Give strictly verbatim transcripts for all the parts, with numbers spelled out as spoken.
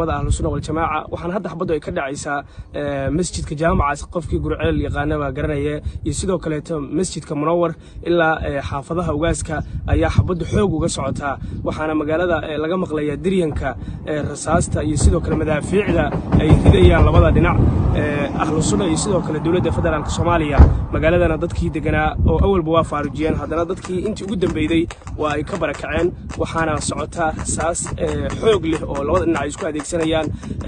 أهل السنة والجماعة وحن هذا حبضوا يكدع عيسى مسجد كجامعة قفكي قرعيل يقانا وقرنية يسيدو كليته مسجد كمنور إلا حافظها وجاسك أي حبض حوج وقصعتها وحنا مجالدا لقى مقلية درينك رصاصة يسيدو كالمدافع ذا هدية على بعض دينع أهل السنة يسيدو كالدولة فدرال الصومالية مجالدا ندتكي دجنا أول بوافع رجيان هذا ندتكي أنت قدام بيدي ويكبر كعين وحنا صعتها رصاص حوج له أو لوضع نعيشكوا هذيك سنيان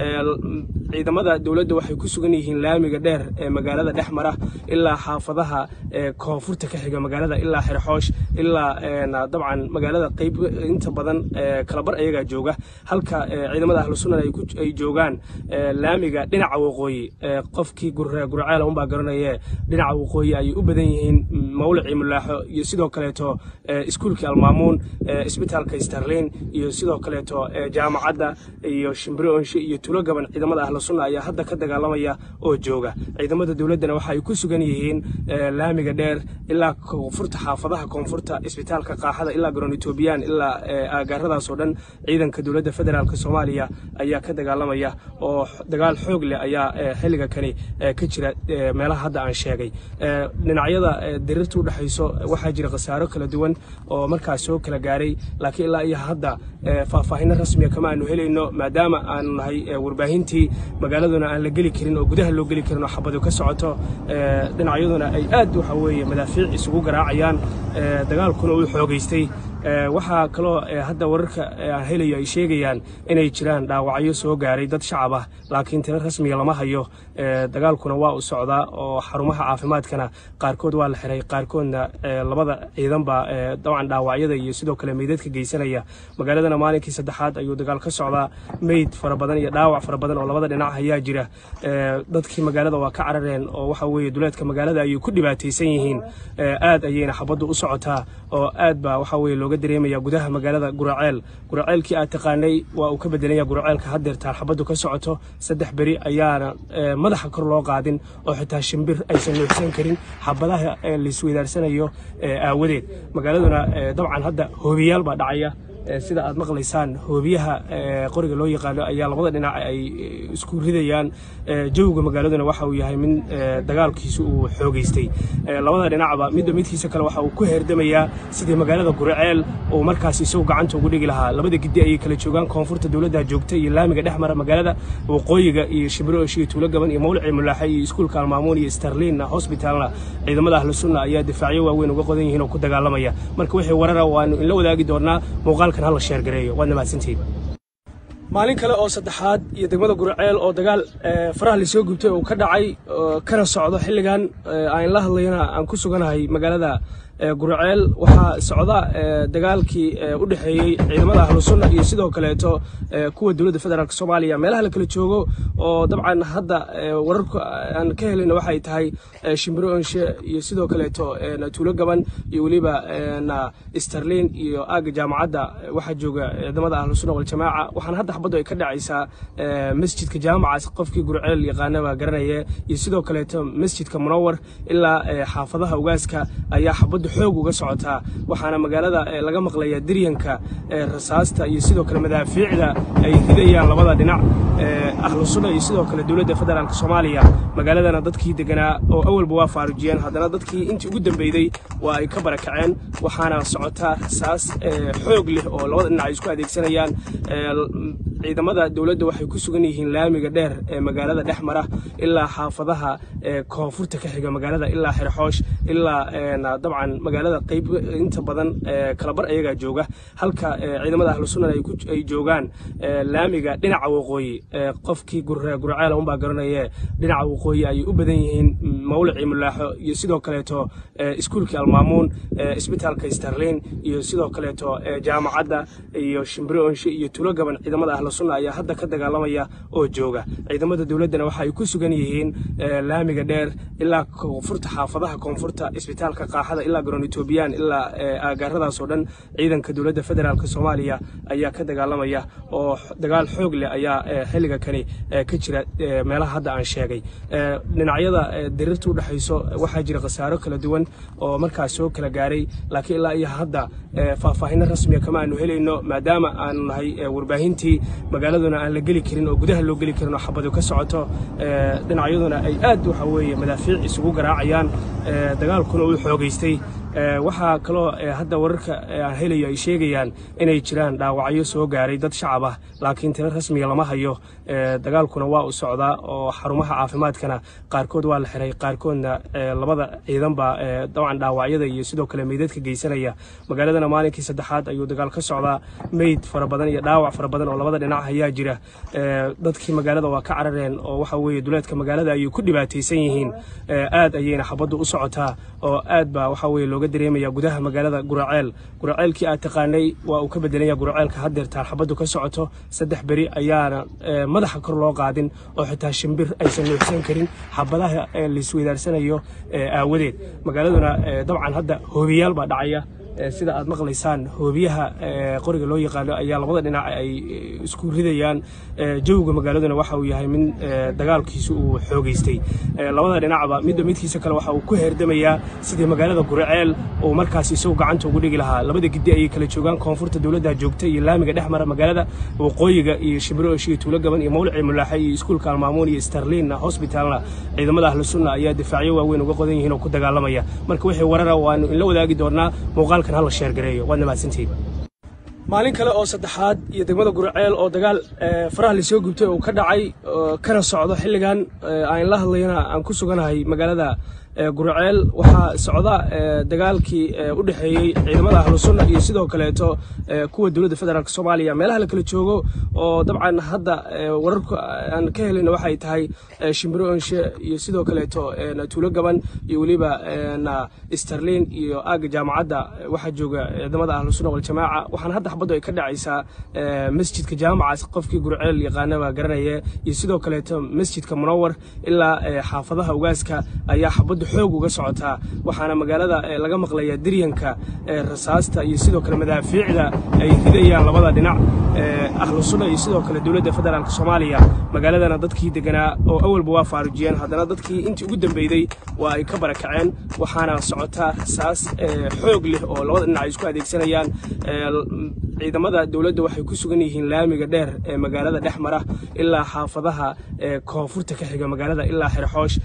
ciidamada dawladda waxay ku sugan yihiin laamiga dheer ee magaalada dhexmara ilaa xaafadaha koonfurta ka xiga magaalada ilaa xirxoosh ilaa dabcan magaalada qayb inta badan kala bar ayaga jooga halka ciidamada ahlu sunnah ay joogaan laamiga dhinaca waqooyi qofkii gurceel un baa garanaya dhinaca waqooyi ay u badan yihiin mawlacii mulaaxo iyo sidoo kaleeto iskuulkii almaamuun isbitaalka Sterling iyo sidoo kaleeto jaamacadda iyo Shimbroonshi iyo tulo gaban ciidamada ahlu sunnah ayaa hadda ka dagaalamaya oo jooga ciidamada dawladana waxa ay ku sugan yihiin laamiga dheer ilaa koonfurta xaafadaha koonfurta isbitaalka qaaxada ilaa garoon Ethiopian ilaa aagaaradaas oo dhan ciidanka dawladda federaalka Soomaaliya ayaa ka dagaalamaya oo dagaal xoog leh ayaa xilliga kale ka jira meelaha hadda aan sheegay dhinacyada dirirtu u dhaxayso waxa jira qasaaro kala duwan oo markaas soo kala gaaray laakiin ilaa iyo hadda faahfaahin rasmi ah kama aanu helayno maadaama aan nahay warbaahintii magaaladuna aan la gali karin oo gudaha loo gali karin oo xabado ka socoto dhinacyaduna ay aad waxa weeye madaafiic isugu garaacayaan dagaalkuna uu xoogaystay waxa kaloo hadda wararka aan helayo ay sheegayaan inay jiraan dhaawacyo soo gaaray dad shacab ah laakiin tiro rasmi ah lama hayo dagaalkuna waa u socdaa oo xarumaha caafimaadkana qaarkood waa la xiray qaarkoodna labada ciidan baa dabcan dhaawacyada iyo sidoo kale meydadka geysanaya magaaladana maalinkii saddexaad ayuu dagaal ka socdaa meyd fara badan iyo dhaawac fara badan oo labada dhinac ayaa jira dadkii magaalada waa ka carareen oo waxa weeye duleedka magaalada ay ku dhibaataysan yihiin aad ayayna xabadu u socotaa oo aad baa waxa weeye looga dareemaya gudaha magaalada Guraceel Guraceelkii aad taqaanay waa uu ka bedelaya Guraceelka haddeertaan xabadu ka socoto saddex bari ayaana madaxa kor loo qaadin oo xitaa shimbir aysan nuuxsan karin xabadaha la isweydaarsanayo aawadeed magaaladuna dabcan hadda hoobiyaal baa dhacaya sida aad maqlaysaan hoobiyaha qoriga loo yaqaan ayaa labada dhinac ay isku ridayaan jawga magaaladuna waxa uu yahay min dagaalkiisu uu xoogaystay labada dhinacba mid midkiisa kale waxa uu ku heerdamayaa sidii magaalada Guraceel oo markaas isoo gacanta ugu dhigi lahaa labada gidi ay kala joogaan koonfurta dawladda joogtay iyo laamiga dhexmara magaalada waqooyiga iyo Shimbroonshi iyo tuulo gaban iyo mawlacii mulaaxay iyo iskuulka almaamuun iyo Sterling hospitalna ciidamada ahlu sunnah ayaa difaacyo waaweyn uga qodan yihiin oo ku dagaalamaya marka wixii warara waan in la wadaagi doonaa muuqaal kan hal sheer gareeyo waana maasantiin maalin kale oo saddexaad iyo degmada Guraceel oo dagaal faraha la soo gubtay oo ka dhacay kana socdo xilligan aan la hadlayna aan ku suganahay magaalada Guraceel waxa socda dagaalkii u dhaxeeyay ciidamada ahlu sunnah iyo sidoo kaleeto kuwa dawladda federaalka Soomaaliya meelaha la kala joogo oo dabcan hadda wararku aan ka helayno waxay tahay Shimbroonshi iyo sidoo kaleeto tuulo gaban iyo waliba Sterling iyo aaga jaamacadda waxa jooga ciidamada ahlu sunnah wal jamaaca waxaan hadda xabadu ay ka dhacaysaa masjidka jaamacada qofkii Gurceel yaqaana waa garanaya iyo sidoo kaleeto masjidka Munawwar ilaa xaafadaha Ugaaska ayaa xabadu xoog uga socotaa waxaana magaalada laga maqlayaa diryanka rasaasta iyo sidoo kale madaafiicda ay hidayaan labada dhinac ahlu sunnah iyo sidoo kale dawladda federaalka Soomaaliya magaaladana dadkii deganaa oo awal bawaafa rajiyaan hadana dadkii intii ugu dambeeyay waa ay ka barakaceen waxaana socotaa rasaas xoog leh oo labada dhinac isku adeegsanayaan ciidamada dawladda waxay ku sugan yihiin laamiga dheer ee magaalada dhexmara ilaa xaafadaha koonfurta ka xiga magaalada ilaa xirxoosh ilaa dabcan magaalada qayb inta badan kala bar ayaga jooga halka ciidamada ahlu sunnah ay joogaan laamiga dhinaca waqooyi qofkii Gurceel un baa garanaya dhinaca waqooyi ay u badan yihiin mawlacii mulaaxo iyo sidoo kaleeto iskuulkii almaamuun isbitaalka Sterling iyo sidoo kaleeto jaamacadda iyo Shimbroonshi iyo tulo gaban ciidamada ahlu sunnah ayaa hadda ka dagaalamaya oo jooga ciidamada dawladana waxa ay ku sugan yihiin laamiga dheer ilaa koonfurta xaafadaha koonfurta isbitaalka qaaxada ilaa garoon Ethiopian ilaa aagaaradaas oo dhan ciidanka dawladda federaalka Soomaaliya ayaa ka dagaalamaya oo dagaal xoog leh ayaa xilliga kale ka jira meelaha hadda aan sheegay dhinacyada dirirtu u dhaxayso waxa jira qasaaro kala duwan oo markaas soo kala gaaray laakiin ilaa iyo hadda faahfaahin rasmi ah kama aanu helayno maadaama aan nahay warbaahintii magaaladuna aan la geli karin oo gudaha loo geli karin oo xabadu ka socoto dhinacyaduna ay aad waxa weeye madaafiic isugu garaacayaan dagaalkuna uu xoogaystay waxaa kaloo hadda wararka aan helayo ay sheegayaan inay jiraan dhaawacyo soo gaaray dad shacab ah laakiin tiro rasmiya lama hayo dagaalkuna waa u socdaa oo xarumaha caafimaadkana qaarkood waa la xiray qaarkoodna labada ciidan baa dabcan dhaawacyada iyo sidoo kale meydadka geysanaya magaaladana maalinkii saddexaad ayuu dagaal ka socdaa meyd fara badan iyo dhaawac fara badan oo labada dhinac ayaa jira dadkii magaalada waa ka carareen oo waxa weeye duleedka magaalada ayay ku dhibaataysan yihiin aad ayayna xabaddu u socotaa oo aad baa waxa weeye looga dareemaya gudaha magaalada Guraceel Guraceelkii aad taqaanay waa uu ka bedelaya Guraceelka haddeertaan xabaddu ka socoto saddex beri ayaana madaxa kor loo qaadin oo xitaa shimbir aysan nuuxsan karin xabadaha la isweydaarsanayo aawadeed magaaladuna dabcan hadda hoobiyaal baa dhacaya sida aad maqlaysaan hoobiyaha qoriga loo yaqaano ayaa labada dhinac ay isku ridayaan jawga magaaladuna waxa uu yahay min dagaalkiisu uu xoogaystay labada dhinacba midba midkiisa kale waxa uu ku heerdamayaa sidii magaalada Guraceel oo markaas isagu gacanta ugu dhigi lahaa labada gidi ay kala joogaan koonfurta dawladda joogtay iyo laamiga dhexmara magaalada waqooyiga iyo Shimbiro iyo Tuulo Gaban iyo Mawlci Mulaaxay iyo iskuulka Almaamuun iyo Sterling Hospitalna ciidamada ahlu sunna ayaa difaacyo waaweyn uga qodan yihiin oo ku dagaalamaya marka wixii warara waan in la wadaagi doonaa muuqaal kan hal sheer gareeyo waana maasantii maalin kale oo saddexaad iyo degmada Guraceel oo dagaal faraha la soo gubtay oo ka dhacay kana socdo xilligan aan la hadlayna aan ku suganahay magaalada Guraceel waxa socda dagaalkii u dhaxeeyay ciidamada ahlu sunna iyo sidoo kale to kuwa dawladda federaalka Soomaaliya meelaha la kala joogo oo dabcan hadda wararka aan ka helin waxa ay tahay Shimbiro iyo sidoo kale to Tuulo Gaban iyo waliba na Sterling iyo aaga jaamacadda waxa jooga ciidamada ahlu sunna wal jamaaca waxaan hadda xabadu ay ka dhacaysaa masjidka jaamaca qofkii Guraceel yaqaanaba garanaya iyo sidoo kale to masjidka Munawwar ilaa xaafadaha ugaaska ayaa xabadu xoog uga socotaa waxaana magaalada laga maqlayaa diryanka rasaasta iyo sidoo kale madaafiicda ay ridayaan labada dhinac ahlu sunna iyo sidoo kale dawladda federaalka Soomaaliya magaaladana dadkii deganaa oo awalba waa faarujiyeen haddana dadkii intii ugu dambeeyay waa ay ka barakaceen waxaana socotaa rasaas xoog leh oo labada dhinac isku adeegsanayaan ciidamada dawladda waxay ku sugan yihiin laamiga dheer ee magaalada dhexmara ilaa xaafadaha koonfurta ka xiga magaalada ilaa Xirxoosh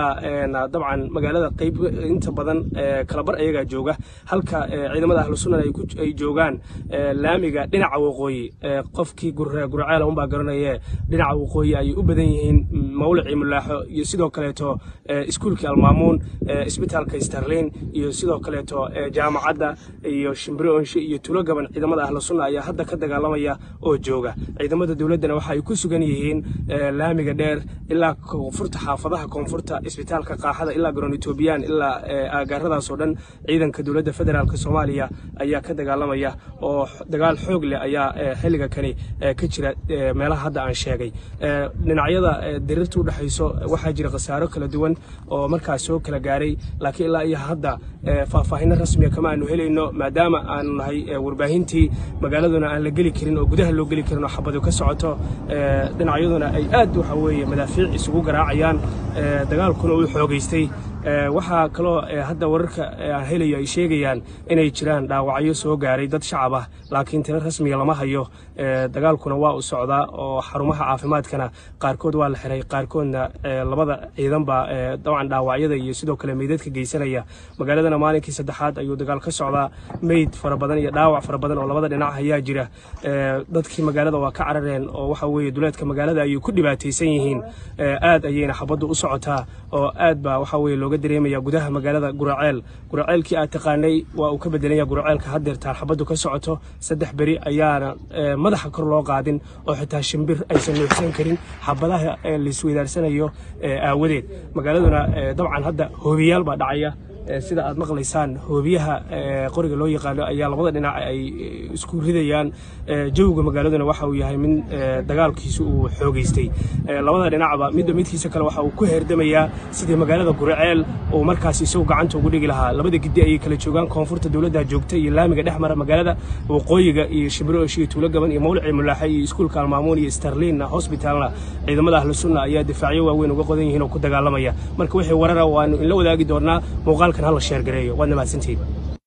ilaa dabcan magaalada qayb inta badan kala bar ayaga jooga halka ciidamada ahlu sunna ay joogaan laamiga dhinaca waqooyi qofkii Guraceel un baa garanaya dhinaca waqooyi ay u badan yihiin Mawlci Mulaaxo iyo sidoo kale to iskuulka Almaamuun isbitaalka Sterling iyo sidoo kale to jaamacadda iyo Shimbiro iyo Tuulo Gaban ciidamada ahlu sunna ayaa hadda ka dagaalamaya oo jooga ciidamada dawladana waxa ay ku sugan yihiin laamiga dheer ilaa koonfurta xaafadaha koonfurta isbitaalka qaaxada ilaa garoon Ethiopian ilaa aagaaradaas oo dhan ciidanka dawladda federaalka Soomaaliya ayaa ka dagaalamaya oo dagaal xoog leh ayaa xilliga kani ka jira meelaha hadda aan sheegay dhinacyada dirirta u dhaxayso waxa jira qasaaro kala duwan oo markaas soo kala gaaray laakiin ilaa iyo hadda faahfaahin rasmi ah kama aanu helayno maadaama aan nahay warbaahintii magaaladuna aan la geli karin oo gudaha loo geli karin oo xabadu ka socoto dhinacyaduna ay aad waxa weeye madaafiic isugu garaacayaan dagaalkuna uu xoogaystay waxaa kaloo hadda wararka aan helayo ay sheegayaan inay jiraan dhaawacyo soo gaaray dad shacab ah laakiin tiro rasmiya lama hayo dagaalkuna waa u socdaa oo xarumaha caafimaadkana qaarkood waa la xiray qaarkoodna labada ciidan baa dabcan dhaawacyada iyo sidoo kale meydadka geysanaya magaaladana maalinkii saddexaad ayuu dagaal ka socdaa meyd fara badan iyo dhaawac fara badan oo labada dhinac ayaa jira dadkii magaalada waa ka carareen oo waxa weeye duleedka magaalada ayay ku dhibaataysan yihiin aad ayayna xabaddu u socotaa oo aad baa waxa weeye looga dareemaya gudaha magaalada Guraceel Guraceelkii aad taqaanay waa uu ka bedelaya Guraceelka haddeertaan xabaddu ka socoto saddex beri ayaana madaxa kor loo qaadin oo xitaa shimbir aysan nuuxsan karin xabadaha la isweydaarsanayo aawadeed magaaladuna dabcan hadda hoobiyaal baa dhacaya sida aad maqlaysaan hoobiyaha qoriga loo yaqaano ayaa labada dhinac ay isku ridayaan jawga magaaladuna waxa uu yahay min dagaalkiisu uu xoogaystay labada dhinacba midba midkiisa kale waxa uu ku heerdamayaa sidii magaalada Guraceel oo markaas isagu gacanta ugu dhigi lahaa labada gidi ay kala joogaan koonfurta dawladda joogtay iyo laamiga dhexmara magaalada waqooyiga iyo Shimbiro iyo Tuulo Gaban iyo Mawlci Mulaaxay iyo iskuulka Almaamuun iyo Sterling Hospitalna ciidamada ahlu sunna ayaa difaacyo waaweyn uga qodan yihiin oo ku dagaalamaya marka wixii warara waan in la wadaagi doonaa muuqaal kan hal sheer gareeyo waana maasantii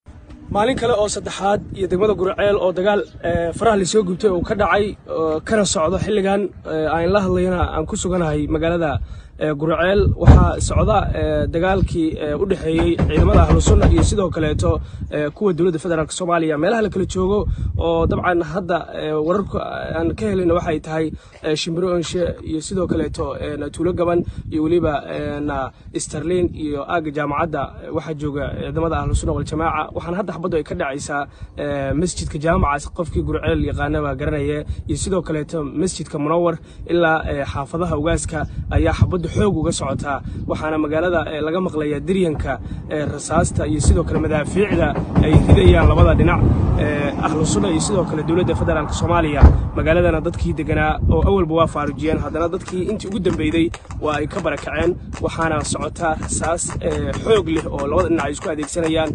maalin kale oo saddexaad iyo degmada Gurceel oo dagaal faraha la soo gubtay oo ka dhacay kana socdo xilligan aan la hadlayna aan ku suganahay magaalada Gurceel waxa socda dagaalkii u dhaxeeyay ciidamada Ahlus Sunna iyo sidoo kaleeto kuwa dawladda federaalka Soomaaliya meelaha la kala joogo oo dabcan hadda wararka aan ka helina waxay tahay shimbiro onshe iyo sidoo kaleeto tuulo gaban iyo waliba Sterling iyo aaga jaamacadda waxa jooga ciidamada Ahlus Sunna wal Jamaaca waxaan hadda xabadu ay ka dhacaysaa masjidka jaamacaas qofkii Gurceel yaqaana waa garanaya iyo sidoo kaleeto masjidka Munawwar ilaa xaafadaha ugaaska ayaa xabadu xoog uga socotaa waxaana magaalada laga maqlayaa diryanka rasaasta iyo sidoo kale madaafiicda ay ridayaan labada dhinac Ahlus Sunna iyo sidoo kale dawladda federaalka Soomaaliya magaaladana dadkii deganaa oo awalba waa faarujiyeen haddana dadkii intii ugu dambeeyay waa ay ka barakaceen waxaana socotaa rasaas xoog leh oo labada dhinac ay isku adeegsanayaan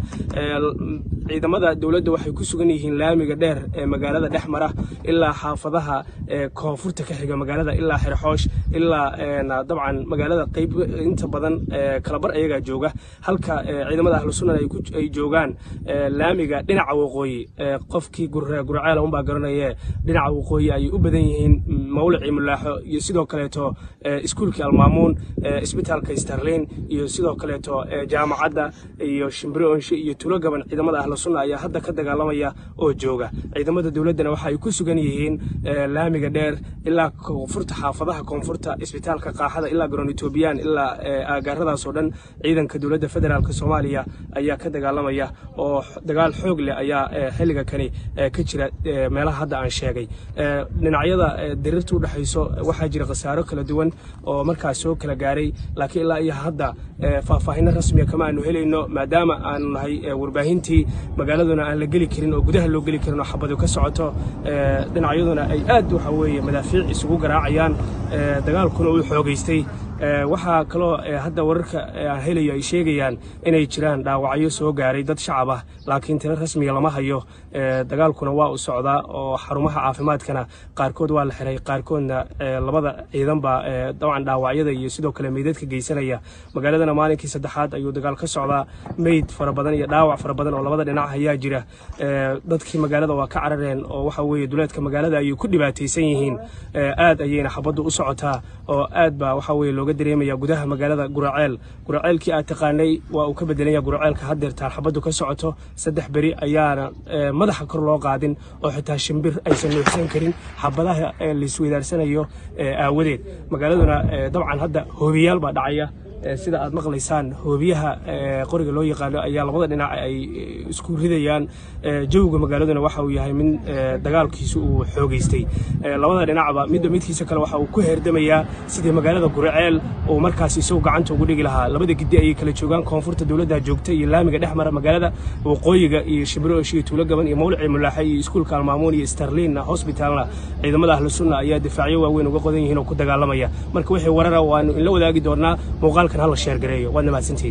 ciidamada dawladda waxay ku sugan yihiin laamiga dheer ee magaalada dhexmara ilaa xaafadaha koonfurta ka xiga magaalada ilaa Xirxoosh ilaa dabcan magaalada qayb inta badan kala bar ayaga jooga halka ciidamada Ahlus Sunna ay joogaan laamiga dhinaca waqooyi qofkii Gurceel uun baa garanaya dhinaca waqooyi ay u badan yihiin mawlacii mulaaxo iyo sidoo kaleeto iskuulka Almaamuun isbitaalka Sterling iyo sidoo kaleeto jaamacadda iyo shimbiro onshe iyo tuulo gaban ciidamada Ahlus Sunna ayaa hadda ka dagaalamaya oo jooga ciidamada dawladana waxa ay ku sugan yihiin laamiga dheer ilaa koonfurta xaafadaha koonfurta isbitaalka qaaxada ilaa garoon Ethiopian ilaa aagaaradaas oo dhan ciidanka dawladda federaalka Soomaaliya ayaa ka dagaalamaya oo dagaal xoog leh ayaa xilliga kani ka jira meelaha hadda aan sheegay dhinacyada dirirta u dhaxayso waxa jira qasaaro kala duwan oo markaas soo kala gaaray laakiin ilaa iyo hadda faahfaahin rasmi ah kama aanu helayno maadaama aanu nahay warbaahintii magaaladuna aan la gali karin oo gudaha loo gali karin oo xabadu ka socoto dhinacyaduna ay aad waxa weeye madaafiic isugu garaacayaan dagaalkuna uu xoogaystay waxa kaloo hadda wararka aan helayo ay sheegayaan inay jiraan dhaawacyo soo gaaray dad shacab ah laakiin tiro rasmi ah lama hayo dagaalkuna waa u socdaa oo xarumaha caafimaadkana qaarkood waa la xiray qaarkoodna labada ciidan ba dabcan dhaawacyada iyo sidoo kale meydadka geysanaya magaaladana maalinkii saddexaad ayuu dagaal ka socdaa meyd fara badan iyo dhaawac fara badan oo labada dhinac ayaa jira dadkii magaalada waa ka carareen oo waxa weeye duleedka magaalada ayuu ku dhibaataysan yihiin aad ayayna xabadu u socotaa oo aad ba waxa weeye looga dareemaya gudaha magaalada Gurceel Gurceelkii aad taqaanay waa uu ka bedelanaya Gurceelka hadda taan xabadu ka socoto saddex bari ayaana madaxa kor loo qaadin oo xitaa shimbir aysan nuuxsan karin xabadaha la isweydaarsanayo aawadeed magaaladuna dabcan hadda hoobiyaal baa dhacaya sida aad maqlaysaan hoobiyaha qoriga loo yaqaano ayaa labada dhinac ay isku ridayaan jawga magaaladuna waxa uu yahay min dagaalkiisu uu xoogaystay labada dhinacba midba midkiisa kale waxa uu ku heerdamayaa sidii magaalada Gurceel oo markaas isoo gacanta ugu dhigi lahaa labada gidi ay kala joogaan koonfurta dawladda joogta iyo laamiga dhexmara magaalada waqooyiga iyo shimbiro onshe tuulo gaban iyo mawlacii mulaaxo iyo iskuulka Almaamuun iyo Sterling hospitalna ciidamada Ahlus Sunna ayaa difaacyo waaweyn uga qodan yihiin oo ku dagaalamaya marka wixii warar waan in la wadaagi doonaa muuqaalkan hal sheer gareeyo waad mahadsantiin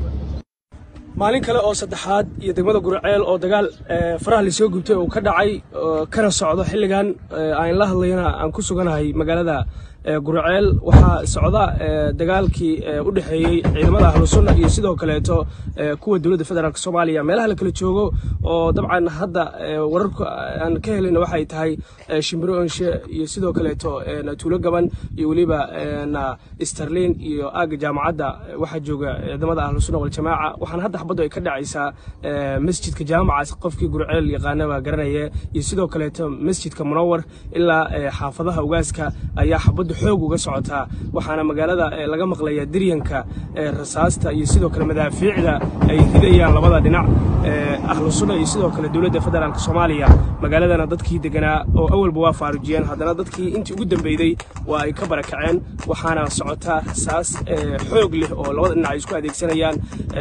maalin kale oo saddexaad iyo degmada Gurceel oo dagaal faraha la soo gubtay oo ka dhacay kana socdo xilligan aan la hadlayna aan ku suganahay magaalada Gurceel waxa socda dagaalkii u dhaxeeyay ciidamada Ahlus Sunna iyo sidoo kaleeto kuwa dawladda federaalka Soomaaliya meelaha la kala joogo oo dabcan hadda wararka aan ka helina waxay tahay shimbiro onshe iyo sidoo kaleeto tuulo gaban iyo waliba Sterling iyo aaga jaamacadda waxa jooga ciidamada Ahlus Sunna wal Jamaaca waxaan hadda xabadu ay ka dhacaysaa masjidka jaamacaas qofkii Gurceel yaqaana waa garanaya iyo sidoo kaleeto masjidka Munawwar ilaa xaafadaha ugaaska ayaa xabadu xoog uga socotaa waxaana magaalada laga maqlayaa diryanka rasaasta iyo sidoo kale madaafiicda ay ridayaan labada dhinac Ahlus Sunna iyo sidoo kale dawladda federaalka Soomaaliya magaaladana dadkii deganaa oo awalba waa faarujiyeen haddana dadkii intii ugu dambeeyay waa ay ka barakaceen waxaana socotaa rasaas xoog leh oo labada dhinac ay isku adeegsanayaan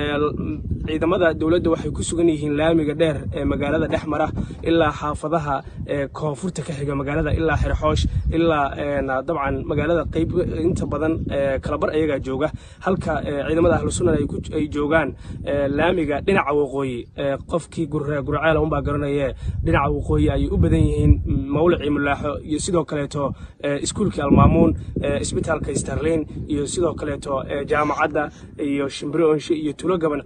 ciidamada dawladda waxay ku sugan yihiin laamiga dheer ee magaalada dhexmara ilaa xaafadaha koonfurta ka xiga magaalada ilaa Xirxoosh ilaa dabcan magaalada qayb inta badan kala bar ayaga jooga halka ciidamada Ahlus Sunna ay joogaan laamiga dhinaca waqooyi qofkii Gurceel uun baa garanaya dhinaca waqooyi ay u badan yihiin mawlacii mulaaxo iyo sidoo kaleeto iskuulka Almaamuun isbitaalka Sterling iyo sidoo kaleeto jaamacadda iyo shimbiro onshe iyo tuulo gaban ciidamada Ahlus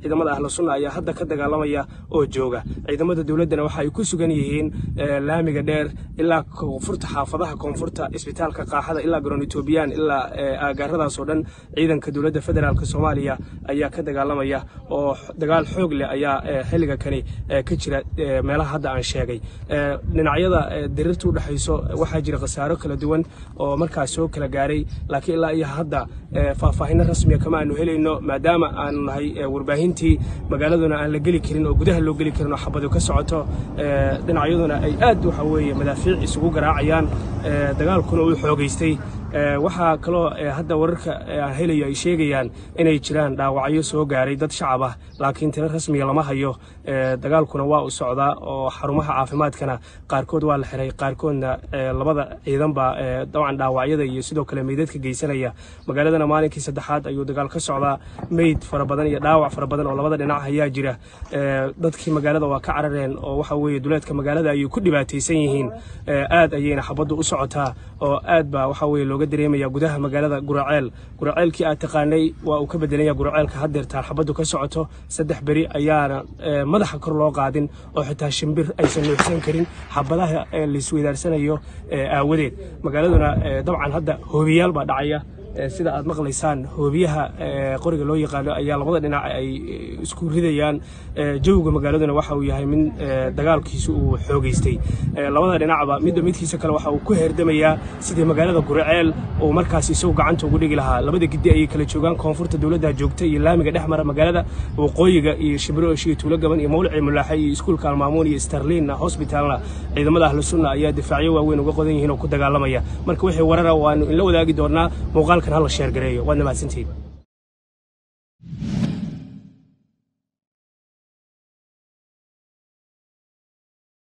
ahlu sunna ayaa hadda ka dagaalamaya oo jooga ciidamada dawladana waxa ay ku sugan yihiin laamiga dheer ilaa koonfurta xaafadaha koonfurta isbitaalka qaaxada ilaa garoon Ethiopian ilaa aagaaradaas oo dhan ciidanka dawladda federaalka Soomaaliya ayaa ka dagaalamaya oo dagaal xoog leh ayaa xilliga kani ka jira meelaha hadda aan sheegay dhinacyada dirirta u dhaxayso waxa jira khasaaro kala duwan oo markaas soo kala gaaray laakiin ilaa iyo hadda faahfaahin rasmi ah kama aanu helayno maadaama aanu nahay warbaahintii magaaladuna aan la geli karin oo gudaha loo geli karin oo xabadu ka socoto dhinacyaduna ay aad waxa weeye madaafiic isugu garaacayaan dagaalkuna uu xoogaystay waxaa kaloo hadda wararka aan helayo ay sheegayaan inay jiraan dhaawacyo soo gaaray dad shacab ah laakiin tiro rasmi lama hayo dagaalkuna waa u socdaa oo xarumaha caafimaadkana qaarkood waa la xiray qaarkoodna labada ciidan baa dabcan dhaawacyada iyo sidoo kale meydadka geysanaya magaaladana maalinkii saddexaad ayuu dagaal ka socdaa meyd fara badan iyo dhaawac fara badan oo labada dhinac ayaa jira dadkii magaalada waa ka carareen oo waxa weeye duleedka magaalada ayay ku dhibaataysan yihiin aad ayayna xabaddu u socotaa oo aad baa waxa weeye looga dareemaya gudaha magaalada Guraceel Guraceelkii aad taqaanay waa uu ka bedelaya Guraceelka haddeertaan xabaddu ka socoto saddex beri ayaana madaxa kor loo qaadin oo xitaa shimbir aysan nuuxsan karin xabadaha la isweydaarsanayo aawadeed magaaladuna dabcan hadda hoobiyaal baa dhacaya sida aad maqlaysaan hoobiyaha qoriga loo yaqaano ayaa labada dhinac ay isku ridayaan jawga magaaladuna waxa uu yahay min dagaalkiisu uu xoogaystay labada dhinacba midba midkiisa kale waxa uu ku heerdamayaa sidii magaalada Guraceel oo markaas isoo gacanta ugu dhigi lahaa labada gidi ay kala joogaan koonfurta dawladda joogta iyo laamiga dhexmara magaalada waqooyiga iyo Shibro iyo Tuulo Gaban iyo Mawlci Mulaaxay iyo iskuulka Almaamuun iyo Sterling Hospitalna ciidamada ahlu sunna ayaa difaacyo waaweyn uga qodan yihiin oo ku dagaalamaya marka wixii warar ah waan in la wadaagi doonaa muuqaalka هلا شير قريه وانا ما سنتين